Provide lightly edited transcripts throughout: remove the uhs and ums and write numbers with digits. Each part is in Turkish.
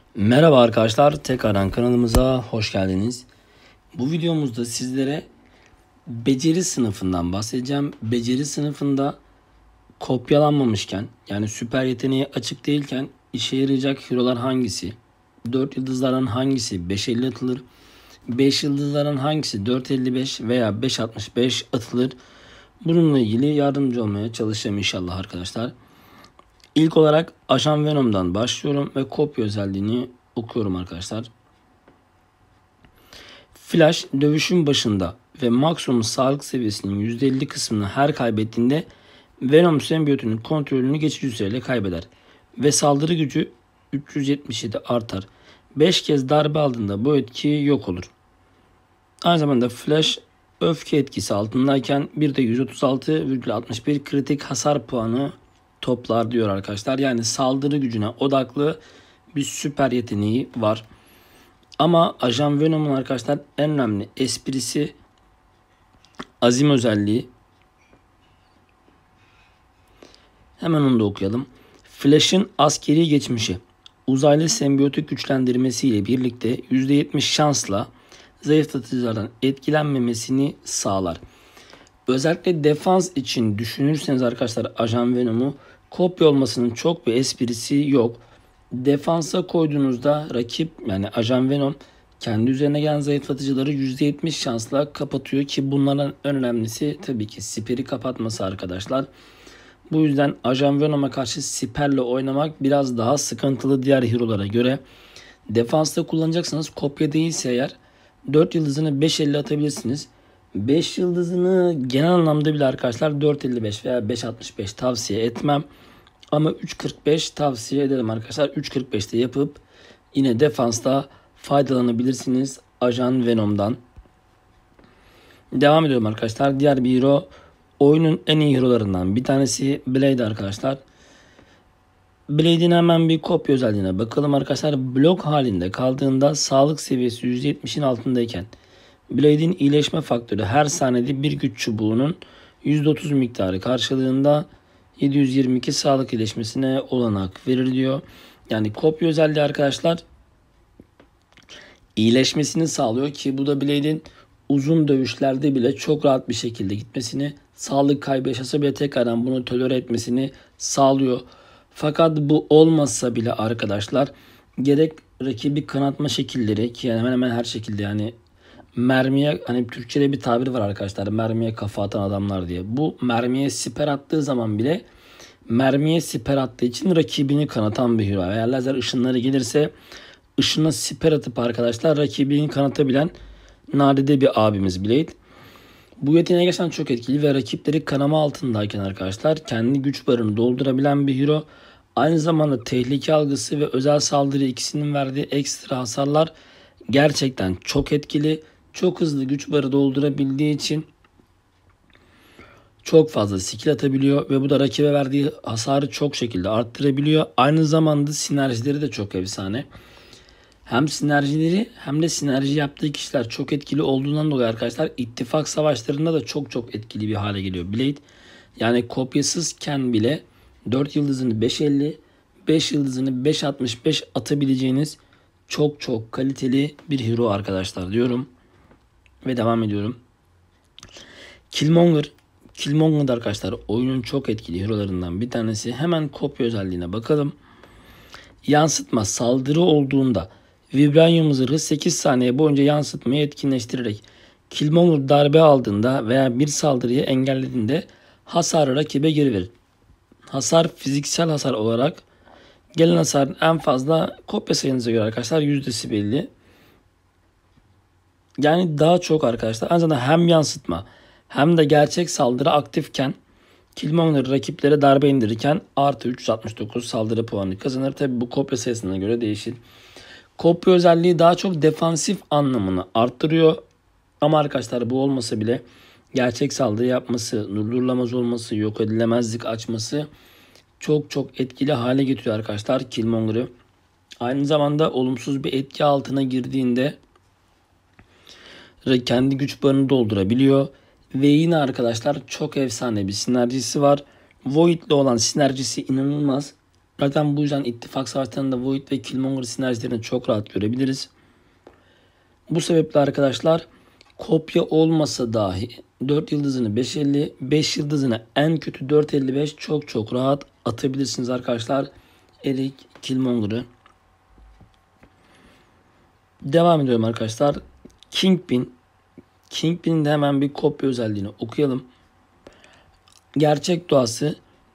Merhaba arkadaşlar, tekrardan kanalımıza hoş geldiniz. Bu videomuzda sizlere beceri sınıfından bahsedeceğim. Beceri sınıfında kopyalanmamışken, yani süper yeteneği açık değilken işe yarayacak hero'lar hangisi? 4 yıldızlardan hangisi 5.50 atılır? 5 yıldızlardan hangisi 4.55 veya 5.65 atılır? Bununla ilgili yardımcı olmaya çalışacağım inşallah arkadaşlar. İlk olarak Ajan Venom'dan başlıyorum ve kopya özelliğini okuyorum arkadaşlar. Flash dövüşün başında ve maksimum sağlık seviyesinin %50 kısmını her kaybettiğinde Venom sembiyotunun kontrolünü geçici süreyle kaybeder ve saldırı gücü 377 artar. 5 kez darbe aldığında bu etki yok olur. Aynı zamanda Flash öfke etkisi altındayken bir de 136,61 kritik hasar puanı toplar diyor arkadaşlar. Yani saldırı gücüne odaklı bir süper yeteneği var. Ama Ajan Venom'un arkadaşlar en önemli esprisi azim özelliği. Hemen onu da okuyalım. Flash'ın askeri geçmişi uzaylı sembiyotik güçlendirmesiyle birlikte %70 şansla zayıflatıcılardan etkilenmemesini sağlar. Özellikle defans için düşünürseniz arkadaşlar Ajan Venom'u kopya olmasının çok bir esprisi yok. Defansa koyduğunuzda rakip yani Ajan Venom kendi üzerine gelen zayıflatıcıları %70 şansla kapatıyor ki bunların en önemlisi tabii ki siperi kapatması arkadaşlar. Bu yüzden Ajan Venom'a karşı siperle oynamak biraz daha sıkıntılı diğer hero'lara göre. Defansta kullanacaksanız kopya değilse eğer 4 yıldızını 5.50 atabilirsiniz. 5 yıldızını genel anlamda bile arkadaşlar 4.55 veya 5.65 tavsiye etmem. Ama 3.45 tavsiye ederim arkadaşlar. 3.45'te yapıp yine defansta faydalanabilirsiniz Ajan Venom'dan. Devam ediyorum arkadaşlar. Diğer bir hero oyunun en iyi hero'larından bir tanesi Blade arkadaşlar. Blade'in hemen bir kopya özelliğine bakalım arkadaşlar. Blok halinde kaldığında sağlık seviyesi %70'in altındayken Blade'in iyileşme faktörü her saniyede bir güç çubuğunun %30 miktarı karşılığında 722 sağlık iyileşmesine olanak verir diyor. Yani kopya özelliği arkadaşlar iyileşmesini sağlıyor ki bu da Blade'in uzun dövüşlerde bile çok rahat bir şekilde gitmesini, sağlık kaybı yaşasa bile tekrardan bunu tolere etmesini sağlıyor. Fakat bu olmasa bile arkadaşlar gerek rakibi kanatma şekilleri ki hemen hemen her şekilde yani mermiye hani Türkçe'de bir tabir var arkadaşlar mermiye kafa atan adamlar diye. Bu mermiye siper attığı zaman bile mermiye siper attığı için rakibini kanatan bir hero. Eğer lazer ışınları gelirse ışına siper atıp arkadaşlar rakibini kanatabilen nadide bir abimiz Blade. Bu yeteneği gerçekten çok etkili ve rakipleri kanama altındayken arkadaşlar kendi güç barını doldurabilen bir hero. Aynı zamanda tehlike algısı ve özel saldırı ikisinin verdiği ekstra hasarlar gerçekten çok etkili. Çok hızlı güç barı doldurabildiği için çok fazla skill atabiliyor ve bu da rakibe verdiği hasarı çok şekilde arttırabiliyor. Aynı zamanda sinerjileri de çok efsane. Hem sinerjileri hem de sinerji yaptığı kişiler çok etkili olduğundan dolayı arkadaşlar ittifak savaşlarında da çok etkili bir hale geliyor Blade. Yani kopyasızken bile 4 yıldızını 5.50, 5 yıldızını 5.65 atabileceğiniz çok kaliteli bir hero arkadaşlar diyorum. Ve devam ediyorum. Killmonger. Killmonger da arkadaşlar oyunun çok etkili hero'larından bir tanesi. Hemen kopya özelliğine bakalım. Yansıtma saldırı olduğunda Vibranium zırhı 8 saniye boyunca yansıtmayı etkinleştirerek Killmonger darbe aldığında veya bir saldırıyı engellediğinde hasarı rakibe geri verir. Hasar fiziksel hasar olarak gelen hasarın en fazla kopya sayınıza göre arkadaşlar yüzdesi belli. Yani daha çok arkadaşlar. Aynı zamanda hem yansıtma hem de gerçek saldırı aktifken Killmonger rakiplere darbe indirirken artı 369 saldırı puanı kazanır. Tabi bu kopya sayısına göre değişir. Kopya özelliği daha çok defansif anlamını arttırıyor. Ama arkadaşlar bu olmasa bile gerçek saldırı yapması, durdurulamaz olması, yok edilemezlik açması çok etkili hale getiriyor arkadaşlar Killmonger'ı. Aynı zamanda olumsuz bir etki altına girdiğinde kendi güç barını doldurabiliyor. Ve yine arkadaşlar çok efsane bir sinerjisi var. Void'le olan sinerjisi inanılmaz. Zaten bu yüzden ittifak savaşlarında Void ve Killmonger sinerjilerini çok rahat görebiliriz. Bu sebeple arkadaşlar kopya olmasa dahi 4 yıldızını 5.50, 5 yıldızını en kötü 4.55 çok rahat atabilirsiniz arkadaşlar. Eric Killmonger'ı. Devam ediyorum arkadaşlar. Kingpin. Kingpin'in de hemen bir kopya özelliğini okuyalım. Gerçek doğası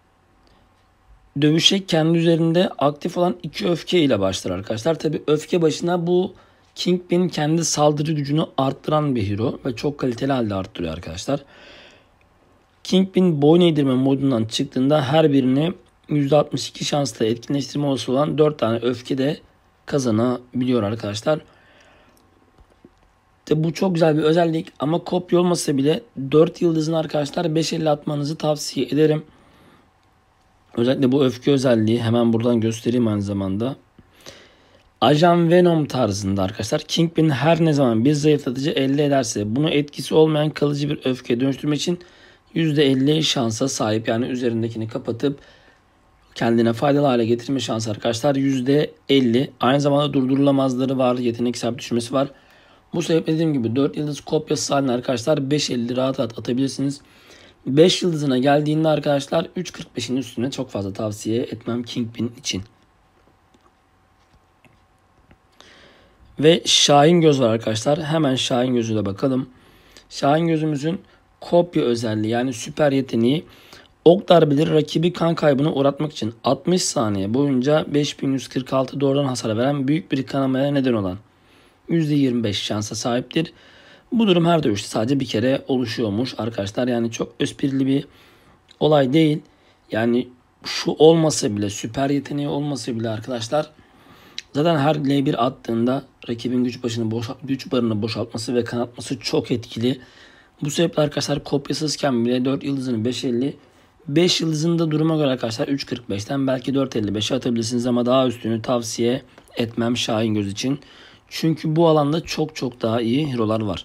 dövüşe kendi üzerinde aktif olan 2 öfke ile başlar arkadaşlar. Tabi öfke başına bu Kingpin'in kendi saldırı gücünü arttıran bir hero ve çok kaliteli halde arttırıyor arkadaşlar. Kingpin boyun eğdirme modundan çıktığında her birini %62 şansla etkinleştirme olasılığı olan 4 tane öfke de kazanabiliyor arkadaşlar. Bu çok güzel bir özellik ama kopya olmasa bile 4 yıldızın arkadaşlar 5.50 atmanızı tavsiye ederim. Özellikle bu öfke özelliği hemen buradan göstereyim aynı zamanda. Ajan Venom tarzında arkadaşlar Kingpin her ne zaman bir zayıflatıcı elde ederse bunu etkisi olmayan kalıcı bir öfkeye dönüştürmek için %50 şansa sahip. Yani üzerindekini kapatıp kendine faydalı hale getirme şansı arkadaşlar %50. Aynı zamanda durdurulamazları var. Yetenek sabit düşmesi var. Bu sebeple dediğim gibi 4 yıldız kopyası haline arkadaşlar 5.50 rahat atabilirsiniz. 5 yıldızına geldiğinde arkadaşlar 3.45'in üstüne çok fazla tavsiye etmem Kingpin için. Ve Şahin Göz var arkadaşlar. Hemen Şahin Gözü'ne bakalım. Şahin Gözümüzün kopya özelliği yani süper yeteneği ok darbeleri rakibi kan kaybını uğratmak için 60 saniye boyunca 5146 doğrudan hasar veren büyük bir kanamaya neden olan %25 şansa sahiptir. Bu durum her dövüşte sadece bir kere oluşuyormuş arkadaşlar. Yani çok esprili bir olay değil. Yani şu olmasa bile süper yeteneği olmasa bile arkadaşlar zaten her L1 attığında rakibin güç barını boşaltması ve kanatması çok etkili. Bu sebeple arkadaşlar kopyasızken bile 4 yıldızını 5.50 5 yıldızında duruma göre arkadaşlar 3.45'ten belki 4.55'e atabilirsiniz ama daha üstünü tavsiye etmem Şahin Göz için. Çünkü bu alanda çok daha iyi hero'lar var.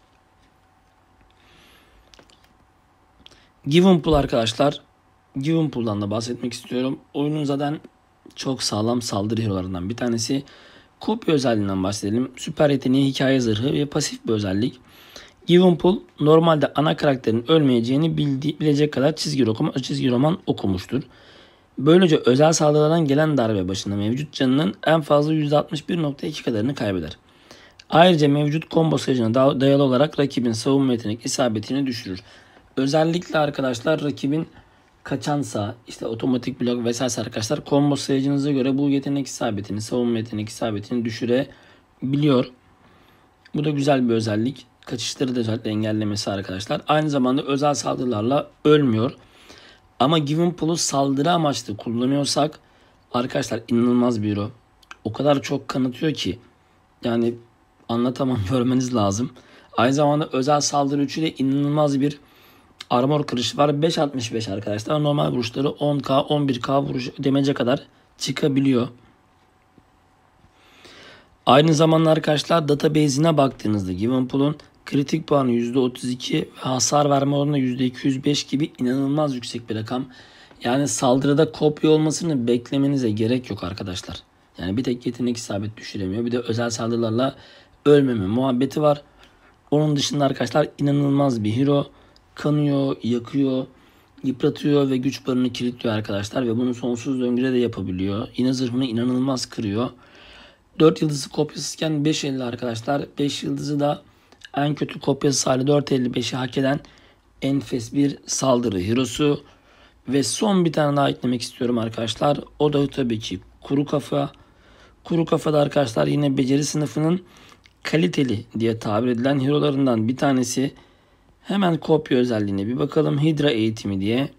Gwenpool arkadaşlar. Gwenpool'dan da bahsetmek istiyorum. Oyunun zaten çok sağlam saldırı hero'larından bir tanesi. Kopya özelliğinden bahsedelim. Süper yeteneği, hikaye zırhı ve pasif bir özellik. Gwenpool normalde ana karakterin ölmeyeceğini bilecek kadar çizgi roman okumuştur. Böylece özel saldırılardan gelen darbe başına mevcut canının en fazla %61.2 kadarını kaybeder. Ayrıca mevcut combo sayıcına dayalı olarak rakibin savunma yetenek isabetini düşürür. Özellikle arkadaşlar rakibin kaçansa işte otomatik blok vesaire arkadaşlar combo sayıcınıza göre bu yetenek isabetini, savunma yetenek isabetini düşürebiliyor. Bu da güzel bir özellik. Kaçışları da özellikle engellemesi arkadaşlar. Aynı zamanda özel saldırılarla ölmüyor. Ama Gwenpool'u saldırı amaçlı kullanıyorsak arkadaşlar inanılmaz bir hero. O kadar çok kanıtıyor ki yani anlatamam, görmeniz lazım. Aynı zamanda özel saldırı 3 ile inanılmaz bir armor kırışı var. 5.65 arkadaşlar. Normal vuruşları 10k 11k vuruş demece kadar çıkabiliyor. Aynı zamanda arkadaşlar database'ine baktığınızda Gwenpool'un kritik puanı %32 ve hasar verme oranı %205 gibi inanılmaz yüksek bir rakam. Yani saldırıda kopya olmasını beklemenize gerek yok arkadaşlar. Yani bir tek yetenek isabet düşüremiyor. Bir de özel saldırılarla ölmeme muhabbeti var. Onun dışında arkadaşlar inanılmaz bir hero. Kanıyor, yakıyor, yıpratıyor ve güç barını kilitliyor arkadaşlar. Ve bunu sonsuz döngüde de yapabiliyor. Yine zırhını inanılmaz kırıyor. 4 yıldızı kopyasızken 5.50 arkadaşlar. 5 yıldızı da en kötü kopyası hali 4.55'i hak eden enfes bir saldırı hero'su. Ve son bir tane daha eklemek istiyorum arkadaşlar. O da tabii ki Kuru Kafa. Kuru Kafa'da arkadaşlar yine beceri sınıfının kaliteli diye tabir edilen hero'larından bir tanesi. Hemen kopya özelliğine bir bakalım. Hydra eğitimi diye.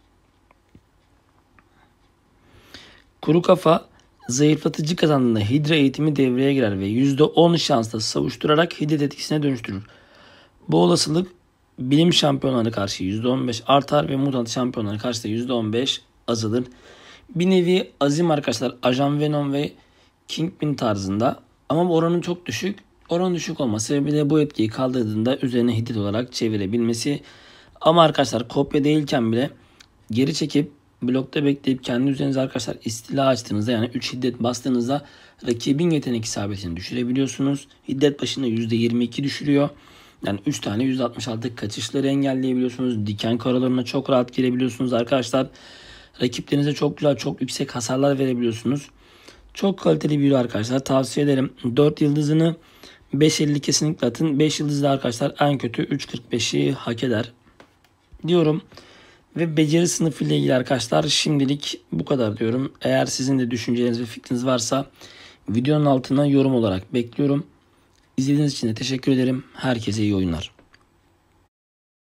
Kuru Kafa zayıflatıcı kazandığında Hydra eğitimi devreye girer ve %10 şansla savuşturarak hiddet etkisine dönüştürür. Bu olasılık bilim şampiyonlarına karşı %15 artar ve mutant şampiyonlarına karşı da %15 azalır. Bir nevi azim arkadaşlar Ajan Venom ve Kingpin tarzında ama bu oranın çok düşük. Oranın düşük olması sebebiyle bu etkiyi kaldırdığında üzerine hiddet olarak çevirebilmesi. Ama arkadaşlar kopya değilken bile geri çekip blokta bekleyip kendi üzerinize arkadaşlar istila açtığınızda, yani 3 hiddet bastığınızda rakibin yetenek isabetini düşürebiliyorsunuz. Hiddet başına %22 düşürüyor. Yani 3 tane %66 kaçışları engelleyebiliyorsunuz. Diken karalarına çok rahat girebiliyorsunuz arkadaşlar. Rakiplerinize çok güzel, çok yüksek hasarlar verebiliyorsunuz. Çok kaliteli bir büyü arkadaşlar. Tavsiye ederim. 4 yıldızını 5.50 kesinlikle atın. 5 yıldızlı arkadaşlar en kötü 3.45'i hak eder diyorum. Ve beceri sınıfı ile ilgili arkadaşlar şimdilik bu kadar diyorum. Eğer sizin de düşünceleriniz ve fikriniz varsa videonun altına yorum olarak bekliyorum. İzlediğiniz için de teşekkür ederim. Herkese iyi oyunlar.